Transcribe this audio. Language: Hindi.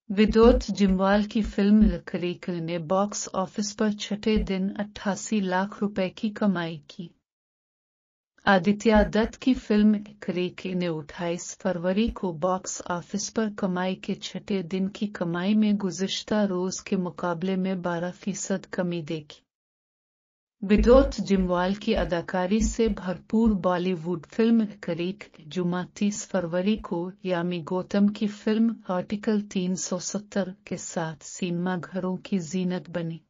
विनोद जिम्वाल की फिल्म लकड़ीक ने बॉक्स ऑफिस पर छठे दिन 88 लाख रुपए की कमाई की। आदित्य दत्त की फिल्म लकड़ीक ने 28 फरवरी को बॉक्स ऑफिस पर कमाई के छठे दिन की कमाई में गुज़िश्ता रोज के मुकाबले में 12% कमी देखी। विनोद जिम्वाल की अदाकारी से भरपूर बॉलीवुड फिल्म लकड़ीक जुमा 30 फरवरी को यामी गौतम की फिल्म आर्टिकल 370 के साथ सिनेमाघरों की जीनत बनी।